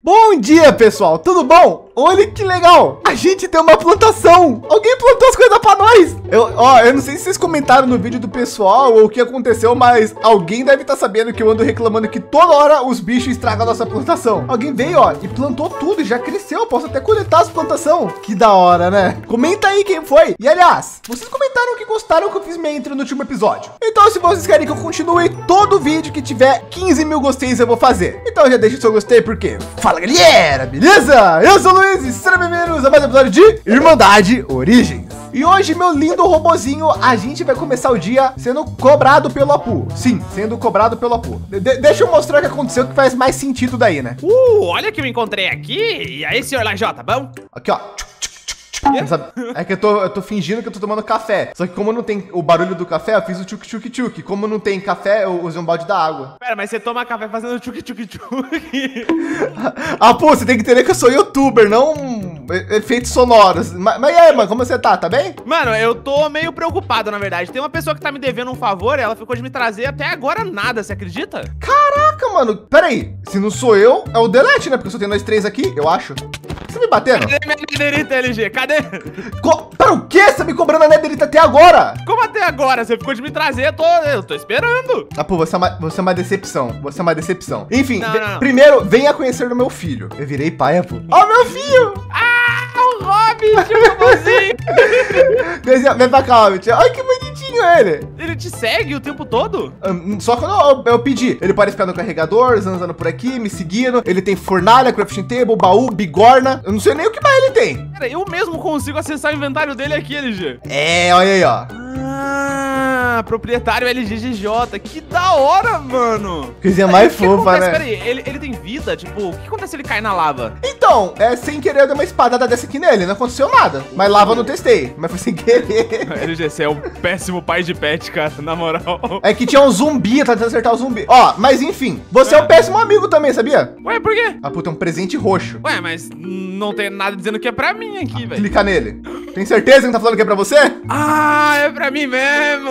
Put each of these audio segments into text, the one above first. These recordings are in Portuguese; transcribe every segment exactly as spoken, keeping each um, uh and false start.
Bom dia, pessoal, tudo bom? Olha que legal, a gente tem uma plantação. Alguém plantou as coisas pra nós. Eu, ó, eu não sei se vocês comentaram no vídeo do pessoal ou o que aconteceu, mas alguém deve estar sabendo que eu ando reclamando que toda hora os bichos estragam a nossa plantação. Alguém veio, ó, e plantou tudo, já cresceu. Eu posso até coletar as plantações. Que da hora, né? Comenta aí quem foi. E aliás, vocês comentaram que gostaram que eu fiz minha intro no último episódio. Então, se vocês querem que eu continue, todo vídeo que tiver quinze mil gosteios eu vou fazer. Então já deixa o seu gostei, porque fala, galera, beleza? Eu sou o Luiz e sejam bem-vindos a mais um episódio de Irmandade Origens. E hoje, meu lindo robozinho, a gente vai começar o dia sendo cobrado pelo Apu. Sim, sendo cobrado pelo Apu. De deixa eu mostrar o que aconteceu, que faz mais sentido daí, né? Uh, olha que eu encontrei aqui. E aí, senhor Lajota, bom? Aqui, ó. É que eu tô, eu tô fingindo que eu tô tomando café. Só que como não tem o barulho do café, eu fiz o tchuk tchuk tchuk. Como não tem café, eu usei um balde da água. Pera, mas você toma café fazendo tchuk tchuk tchuk. Ah, pô, você tem que entender que eu sou youtuber, não efeitos sonoros. Mas, mas e aí, mano, como você tá? Tá bem? Mano, eu tô meio preocupado, na verdade. Tem uma pessoa que tá me devendo um favor, ela ficou de me trazer até agora nada, você acredita? Caraca, mano. Pera aí, se não sou eu, é o Delete, né? Porque eu só tenho nós três aqui, eu acho. Você me batendo? Cadê minha nederita, L G? Cadê? Co Para o quê? Você tá me cobrando a nederita até agora? Como até agora? Você ficou de me trazer, eu tô, eu tô esperando. Ah, pô, você é, uma, você é uma decepção. Você é uma decepção. Enfim, não, não, não. primeiro, venha conhecer o meu filho. Eu virei pai, pô. Ó, oh, meu filho! Ah, o Hobbit, o robozinho. Vem pra cá, Hobbit. Olha que bonitinho ele. Ele te segue o tempo todo? Um, só quando eu, eu, eu pedi. Ele pode ficar no carregador, andando por aqui, me seguindo. Ele tem fornalha, crafting table, baú, bigorna. Eu não sei nem o que mais ele tem. Cara, eu mesmo consigo acessar o inventário dele aqui, L G. É, olha aí, ó. Ah, proprietário L G G J. Que da hora, mano. Coisinha mais fofa, né? Pera aí, ele, ele tem vida? Tipo, o que acontece se ele cai na lava? Então, é sem querer eu dei uma espadada dessa aqui nele. Não aconteceu nada. Mas lava eu não testei. Mas foi sem querer. L G, você é um péssimo pai de pet, cara. Na moral. É que tinha um zumbi, tá tentando acertar o zumbi. Ó, mas enfim. Você é, é um péssimo amigo também, sabia? Ué, por quê? Ah, puta, um presente roxo. Ué, mas não tem nada dizendo que é pra mim aqui, velho. Clica nele. Tem certeza que não tá falando que é pra você? Ah, é pra mim mesmo.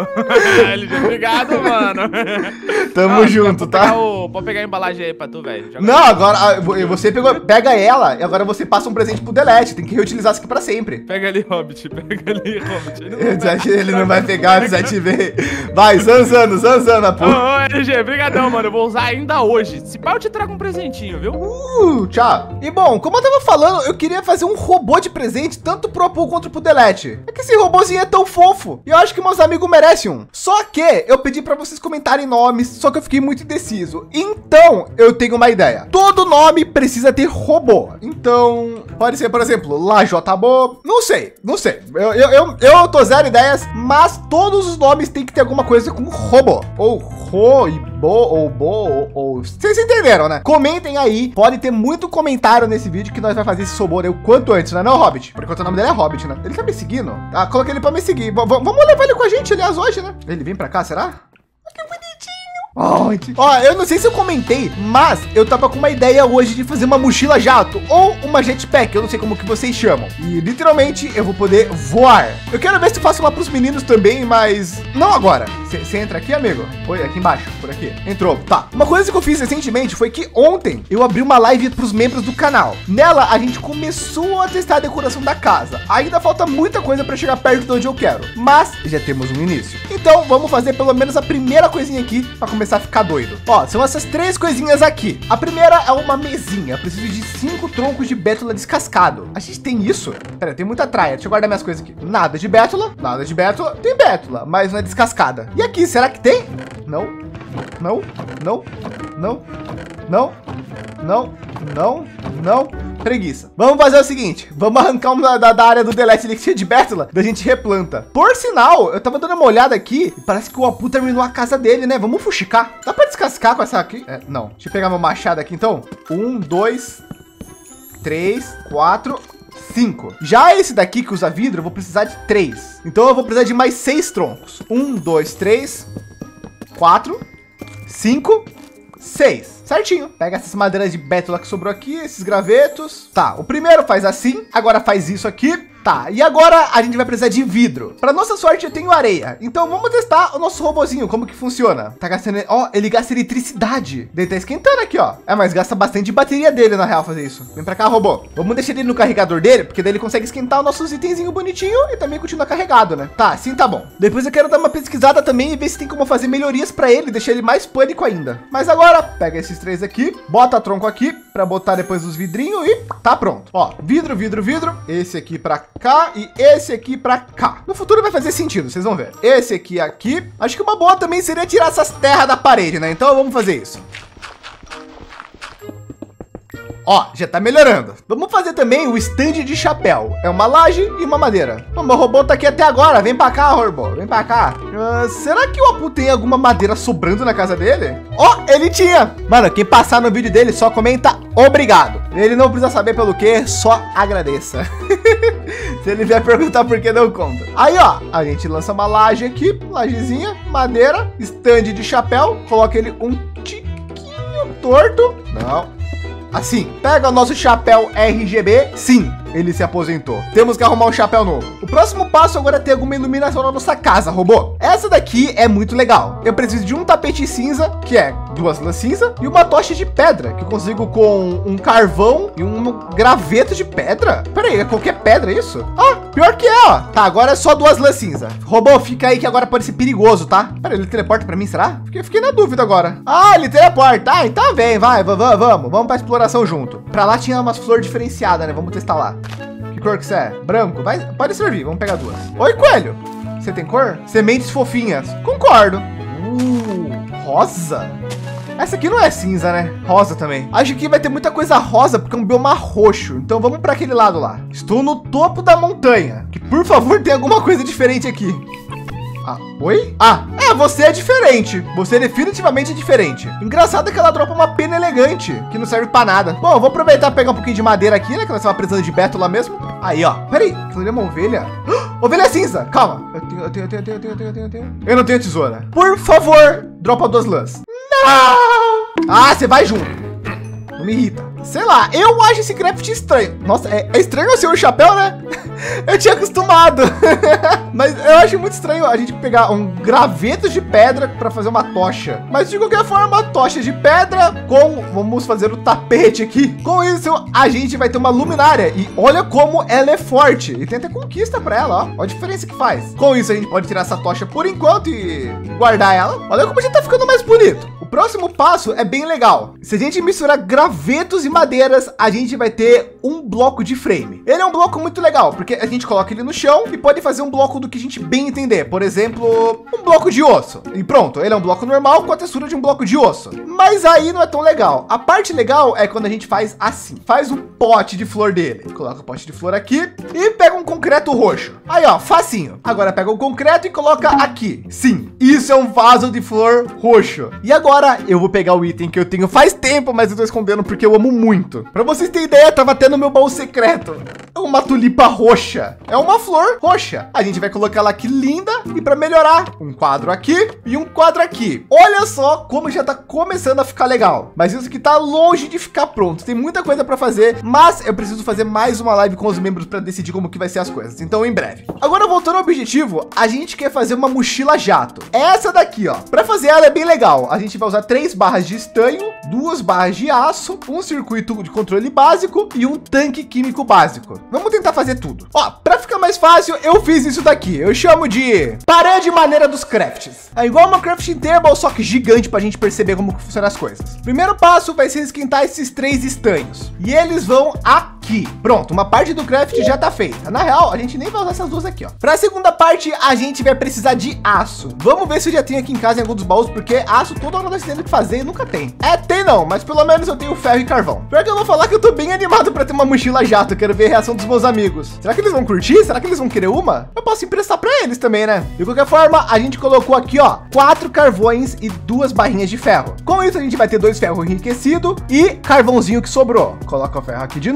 L G, obrigado, mano. Tamo ah, junto, tá? Pegar o, pode pegar a embalagem aí pra tu, velho. Não, agora você pegou, pega ela e agora você passa um presente pro Delete. Tem que reutilizar isso aqui pra sempre. Pega ali, Hobbit. Pega ali, Hobbit. Ele não, eu desativei, ele não vai pegar, eu desativei. Vai, zanzando, zanzando, pô. Ô, ô, L G, brigadão, mano. Eu vou usar ainda hoje. Se pá, eu te trago um presentinho, viu? Uh, tchau. E bom, como eu tava falando, eu queria fazer um robô de presente, tanto pro Apu quanto pro Delete. É que esse robôzinho é tão fofo. E eu acho que meus amigos merecem um. Só que eu pedi pra vocês comentarem nomes, só que eu fiquei muito indeciso. Então, eu tenho uma ideia. Todo nome precisa ter robô. Então, pode ser, por exemplo, Lajotabo. Não sei, não sei. Eu, eu, eu, eu tô zero ideias, mas todos os nomes tem que ter alguma coisa com robô. Ou ro e bo, ou bo, ou, ou... Vocês entenderam, né? Comentem aí. Pode ter muito comentário nesse vídeo que nós vai fazer esse robô o quanto antes, né? Não, Hobbit? Por enquanto o nome dele é Hobbit, né? Ele tá me seguindo? Ah, coloquei ele pra me seguir. V vamos levar ele com a gente, aliás, hoje, né? Ele vem pra cá, será? Que bonitinho. Ó, oh, eu não sei se eu comentei, mas eu tava com uma ideia hoje de fazer uma mochila jato ou uma jetpack, eu não sei como que vocês chamam. E literalmente eu vou poder voar. Eu quero ver se eu faço uma pros meninos também, mas não agora. Você entra aqui, amigo? Oi, aqui embaixo, por aqui. Entrou, tá. Uma coisa que eu fiz recentemente foi que ontem eu abri uma live pros membros do canal. Nela a gente começou a testar a decoração da casa. Ainda falta muita coisa para chegar perto de onde eu quero, mas já temos um início. Então vamos fazer pelo menos a primeira coisinha aqui para começar a ficar doido. Ó, são essas três coisinhas aqui. A primeira é uma mesinha. Eu preciso de cinco troncos de bétula descascado. A gente tem isso? Pera, tem muita traia. Deixa eu guardar minhas coisas aqui. Nada de bétula, nada de bétula. Tem bétula, mas não é descascada. E aqui, será que tem? Não, não, não, não, não, não, não, não. Preguiça. Vamos fazer o seguinte, vamos arrancar uma da, da área do Delete ali que tinha de bétula, da gente replanta. Por sinal, eu tava dando uma olhada aqui e parece que o Apu terminou a casa dele, né? Vamos fuxicar. Dá pra descascar com essa aqui? É, não. Deixa eu pegar meu machado aqui, então. Um, dois, três, quatro, cinco. Já esse daqui que usa vidro, eu vou precisar de três. Então eu vou precisar de mais seis troncos. Um, dois, três, quatro, cinco, seis. Certinho. Pega essas madeiras de bétula que sobrou aqui, esses gravetos. Tá, o primeiro faz assim, agora faz isso aqui. Tá, e agora a gente vai precisar de vidro. Para nossa sorte, eu tenho areia. Então vamos testar o nosso robozinho, como que funciona. Tá gastando, ó, ele gasta eletricidade. Ele tá esquentando aqui, ó. É, mas gasta bastante bateria dele, na real, fazer isso. Vem pra cá, robô. Vamos deixar ele no carregador dele, porque daí ele consegue esquentar os nossos itenzinhos bonitinho e também continua carregado, né? Tá, sim, tá bom. Depois eu quero dar uma pesquisada também e ver se tem como fazer melhorias para ele, deixar ele mais pânico ainda. Mas agora, pega esses três aqui, bota a tronco aqui para botar depois os vidrinhos e tá pronto. Ó, vidro, vidro, vidro. Esse aqui para cá e esse aqui para cá. No futuro vai fazer sentido, vocês vão ver. Esse aqui aqui. Acho que uma boa também seria tirar essas terras da parede, né? Então vamos fazer isso. Ó, já tá melhorando. Vamos fazer também o stand de chapéu. É uma laje e uma madeira. O meu robô tá aqui até agora. Vem pra cá, robô. Vem pra cá. Uh, será que o Apu tem alguma madeira sobrando na casa dele? Ó, ele tinha. Mano, quem passar no vídeo dele só comenta obrigado. Ele não precisa saber pelo que, só agradeça. Se ele vier perguntar por que, não conta. Aí, ó, a gente lança uma laje aqui. Lajezinha, madeira, stand de chapéu. Coloca ele um tiquinho torto. Não. Assim, pega o nosso chapéu R G B. Sim, ele se aposentou. Temos que arrumar um chapéu novo. O próximo passo agora é ter alguma iluminação na nossa casa, robô. Essa daqui é muito legal. Eu preciso de um tapete cinza, que é duas lãs cinza, e uma tocha de pedra, que eu consigo com um carvão e um graveto de pedra. Pera aí, é qualquer pedra isso? Ah, pior que é, ó. Tá, agora é só duas lãs cinza. Robô, fica aí que agora pode ser perigoso, tá? Pera, ele teleporta pra mim, será? Fiquei, fiquei na dúvida agora. Ah, ele teleporta. Ah, então vem, vai, vamos, vamos. Vamos pra exploração junto. Pra lá tinha umas flores diferenciadas, né? Vamos testar lá. Que cor que você é? Branco? Vai, pode servir, vamos pegar duas. Oi, coelho. Você tem cor? Sementes fofinhas. Concordo. Uh, rosa. Essa aqui não é cinza, né? Rosa também. Acho que vai ter muita coisa rosa, porque é um bioma roxo. Então vamos para aquele lado lá. Estou no topo da montanha. Que por favor tenha alguma coisa diferente aqui. Ah, oi? Ah, é, você é diferente. Você definitivamente é diferente. Engraçado que ela dropa uma pena elegante, que não serve para nada. Bom, eu vou aproveitar e pegar um pouquinho de madeira aqui, né? Que nós estamos precisando de bétula mesmo. Aí, ó. Peraí, aquilo ali é uma ovelha? Ovelha cinza. Calma. Eu tenho, eu tenho, eu tenho, eu tenho, eu tenho, eu tenho, eu tenho. Eu não tenho tesoura. Por favor, dropa duas lãs. Não! Ah, você vai junto. Não me irrita. Sei lá, eu acho esse craft estranho. Nossa, é, é estranho ser o chapéu, né? Eu tinha acostumado. Mas eu acho muito estranho a gente pegar um graveto de pedra para fazer uma tocha. Mas de qualquer forma, tocha de pedra com... Vamos fazer o tapete aqui. Com isso, a gente vai ter uma luminária. E olha como ela é forte. E tem até conquista para ela, ó. Olha a diferença que faz. Com isso, a gente pode tirar essa tocha por enquanto e guardar ela. Olha como já tá ficando mais bonito. O próximo passo é bem legal. Se a gente misturar gravetos e madeiras, a gente vai ter um bloco de frame. Ele é um bloco muito legal, porque a gente coloca ele no chão e pode fazer um bloco do que a gente bem entender. Por exemplo, um bloco de osso. E pronto, ele é um bloco normal com a textura de um bloco de osso. Mas aí não é tão legal. A parte legal é quando a gente faz assim. Faz um pote de flor dele. Coloca o pote de flor aqui e pega um concreto roxo. Aí, ó, facinho. Agora pega o concreto e coloca aqui. Sim, isso é um vaso de flor roxo. E agora eu vou pegar o item que eu tenho faz tempo, mas eu tô escondendo porque eu amo muito. Para vocês terem ideia, tava até no meu baú secreto. É uma tulipa roxa. É uma flor roxa. A gente vai colocar ela aqui linda e para melhorar, um quadro aqui e um quadro aqui. Olha só como já tá começando a ficar legal. Mas isso aqui tá longe de ficar pronto. Tem muita coisa para fazer, mas eu preciso fazer mais uma live com os membros para decidir como que vai ser as coisas. Então, em breve. Agora, voltando ao objetivo, a gente quer fazer uma mochila jato. Essa daqui, ó. Para fazer ela é bem legal. A gente vai usar três barras de estanho, duas barras de aço, um circuito de controle básico e um tanque químico básico. Vamos tentar fazer tudo. Ó, para ficar mais fácil, eu fiz isso daqui. Eu chamo de parede maneira dos crafts. É igual uma crafting table, só que gigante para a gente perceber como que funciona as coisas. Primeiro passo vai ser esquentar esses três estanhos e eles vão aqui. Pronto, uma parte do craft já tá feita. Na real, a gente nem vai usar essas duas aqui, ó. Para a segunda parte, a gente vai precisar de aço. Vamos ver se eu já tenho aqui em casa em algum dos baús, porque aço toda hora nós temos que fazer e nunca tem. É, tem não, mas pelo menos eu tenho ferro e carvão. Pior que eu vou falar que eu tô bem animado para ter uma mochila jato. Eu quero ver a reação dos meus amigos. Será que eles vão curtir? Será que eles vão querer uma? Eu posso emprestar para eles também, né? De qualquer forma, a gente colocou aqui, ó, quatro carvões e duas barrinhas de ferro. Com isso, a gente vai ter dois ferros enriquecidos e carvãozinho que sobrou. Coloca o ferro aqui de novo.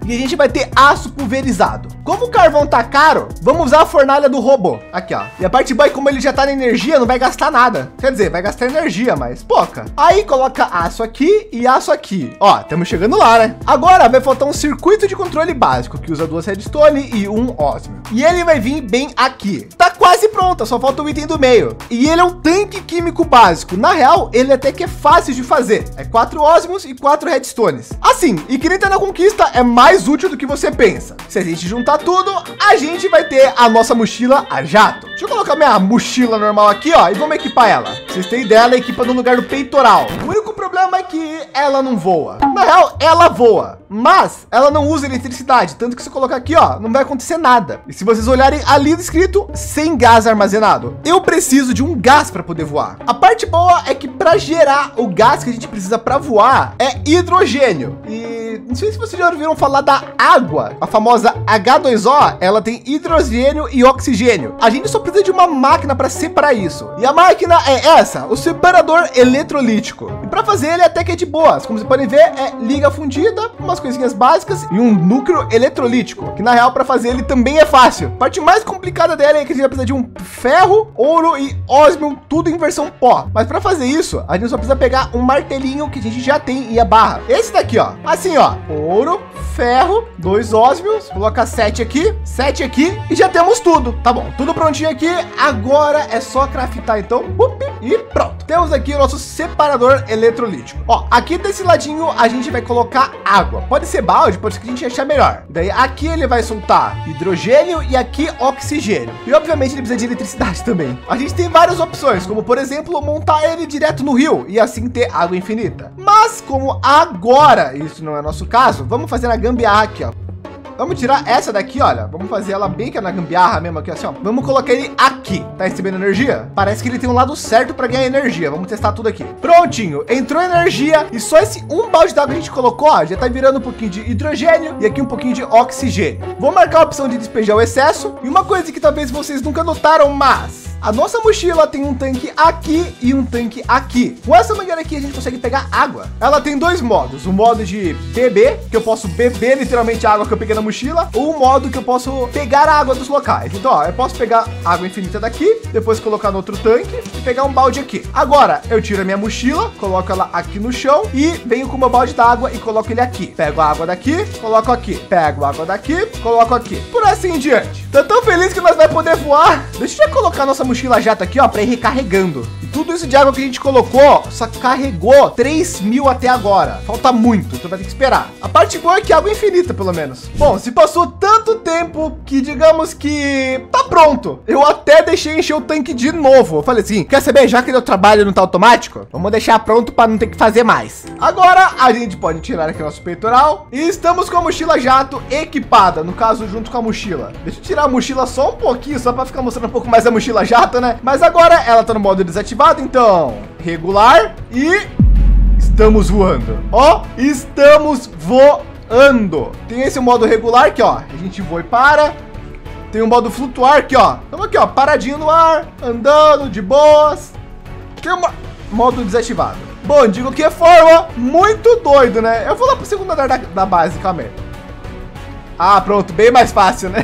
e a gente vai ter aço pulverizado. Como o carvão tá caro, vamos usar a fornalha do robô. Aqui, ó. E a parte boa é como ele já tá na energia, não vai gastar nada. Quer dizer, vai gastar energia, mas pouca. Aí coloca aço aqui e aço aqui. Ó, estamos chegando lá, né? Agora vai faltar um circuito de controle básico que usa duas redstone e um ósmio. E ele vai vir bem aqui. Tá quase pronta, só falta o item do meio. E ele é um tanque químico básico. Na real, ele até que é fácil de fazer. É quatro ósmios e quatro redstones. Assim, e quem tá na conquista é mais útil do que você pensa. Se a gente juntar tudo, a gente vai ter a nossa mochila a jato. Deixa eu colocar minha mochila normal aqui, ó, e vamos equipar ela. Pra vocês terem ideia, ela equipa no lugar do peitoral. O único problema é que ela não voa. Na real, ela voa, mas ela não usa eletricidade, tanto que se colocar aqui, ó, não vai acontecer nada. E se vocês olharem ali escrito sem gás armazenado, eu preciso de um gás para poder voar. A parte boa é que para gerar o gás que a gente precisa para voar é hidrogênio. E não sei se vocês já ouviram falar da água, a famosa H dois O, ela tem hidrogênio e oxigênio. A gente só precisa de uma máquina para separar isso. E a máquina é essa, o separador eletrolítico. E para fazer ele até que é de boas, como vocês podem ver, é liga fundida, umas coisinhas básicas e um núcleo eletrolítico, que na real para fazer ele também é fácil. A parte mais complicada dela é que a gente vai precisar de um ferro, ouro e ósmio, tudo em versão pó. Mas para fazer isso, a gente só precisa pegar um martelinho que a gente já tem e a barra. Esse daqui, ó, assim, ó, ouro, ferro, dois ósmios, coloca sete aqui, sete aqui e já temos tudo. Tá bom, tudo prontinho aqui. Agora é só craftar, então, up, e pronto. Temos aqui o nosso separador eletrolítico. Ó, aqui desse ladinho a gente vai colocar água. Pode ser balde, pode ser que a gente achar melhor. Daí aqui ele vai soltar hidrogênio e aqui oxigênio. E obviamente ele precisa de eletricidade também. A gente tem várias opções, como por exemplo, montar ele direto no rio e assim ter água infinita. Mas como agora isso não é nosso caso, vamos fazer a gambiarra aqui, ó. Vamos tirar essa daqui, olha. Vamos fazer ela bem que é na gambiarra mesmo aqui, assim, ó. Vamos colocar ele aqui. Tá recebendo energia? Parece que ele tem um lado certo para ganhar energia. Vamos testar tudo aqui. Prontinho. Entrou energia e só esse um balde d'água que a gente colocou, ó, já tá virando um pouquinho de hidrogênio e aqui um pouquinho de oxigênio. Vou marcar a opção de despejar o excesso. E uma coisa que talvez vocês nunca notaram, mas a nossa mochila tem um tanque aqui e um tanque aqui. Com essa mangueira aqui a gente consegue pegar água. Ela tem dois modos. O modo de beber, que eu posso beber literalmente a água que eu peguei na mochila, ou o modo que eu posso pegar a água dos locais. Então, ó, eu posso pegar água infinita daqui, depois colocar no outro tanque e pegar um balde aqui. Agora, eu tiro a minha mochila, coloco ela aqui no chão e venho com o meu balde d'água e coloco ele aqui. Pego a água daqui, coloco aqui. Pego a água daqui, coloco aqui. Por assim em diante. Tô tão feliz que nós vai poder voar. Deixa eu já colocar nossa mochila jato aqui, ó, para ir recarregando. E tudo isso de água que a gente colocou, só carregou três mil até agora. Falta muito, então vai ter que esperar. A parte boa é que água infinita, pelo menos. Bom, se passou tanto tempo que digamos que tá pronto. Eu até deixei encher o tanque de novo. Eu falei assim, quer saber, já que o trabalho não tá automático, vamos deixar pronto para não ter que fazer mais. Agora a gente pode tirar aqui nosso peitoral e estamos com a mochila jato equipada, no caso junto com a mochila. Deixa eu tirar a mochila só um pouquinho, só para ficar mostrando um pouco mais a mochila jato, né? Mas agora ela tá no modo desativado, então regular e estamos voando. Ó, estamos voando. Tem esse modo regular que, ó, a gente voa e para. Tem o modo flutuar aqui, ó. Estamos aqui, ó, paradinho no ar, andando de boas. Tem um modo desativado. Bom, digo que forma muito doido, né? Eu vou lá pro segundo andar da, da base, calma aí. Ah, pronto, bem mais fácil, né?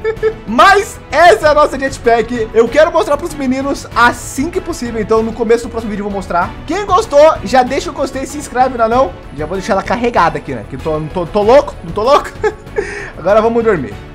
Mas essa é a nossa jetpack. Eu quero mostrar para os meninos assim que possível. Então, no começo do próximo vídeo eu vou mostrar. Quem gostou, já deixa o gostei, se inscreve, não é não? Já vou deixar ela carregada aqui, né? Que tô, tô, tô louco, não tô louco? Agora vamos dormir.